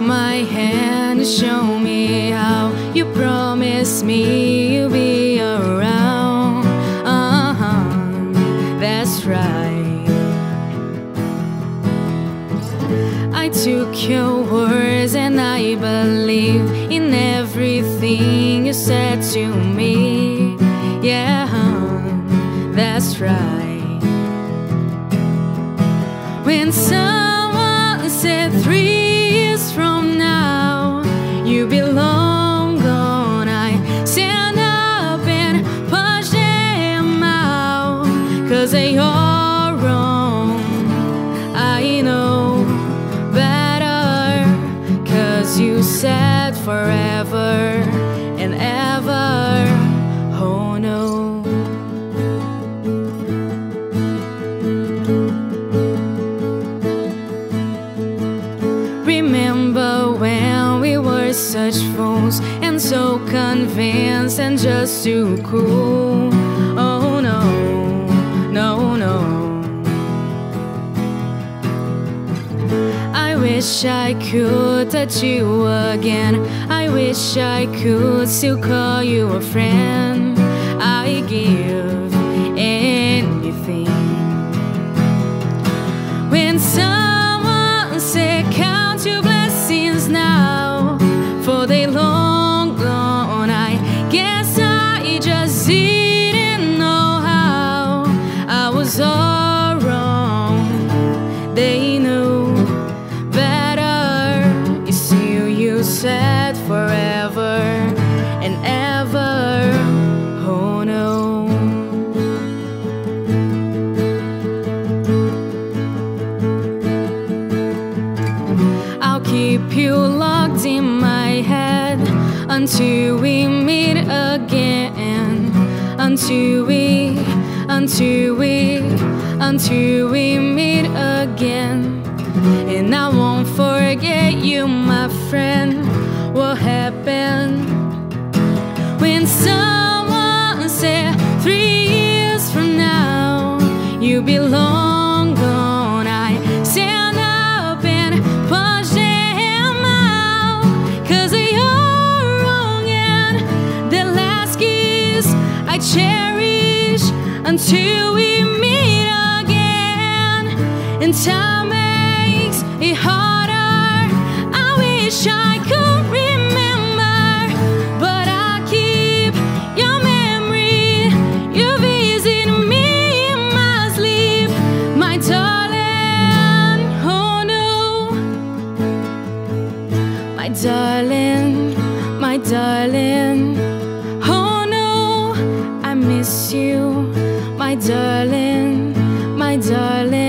my hand to show me how. You promised me you'll be around. That's right. I took your words and I believe in everything you said to me. Yeah, that's right. When someone said 3 years from now you'll be long gone, I stand up and push them out, 'cause they are wrong. I know better, 'cause you said forever and ever. Oh no. Remember when we were such fools and so convinced and just too cool? Oh no, no, no. I wish I could touch you again. I wish I could still call you a friend. I give anything. When someone said count your blessings now, for they long gone, I guess I just didn't know how. I was all wrong. They knew better. You see, you said forever and ever. Oh no. I'll keep you locked in my head until we meet again. Until we meet again. And I won't forget you, my friend. What happened when someone said 3 years from now you'll be long gone? I stand up and push them out, 'cause they are wrong, and the last kiss I cherish until we meet again. And time makes it harder. I wish I could remember, but I keep your memory. You visit me in my sleep, my darling. Oh no, my darling, my darling. Oh no, I miss you, my darling, my darling.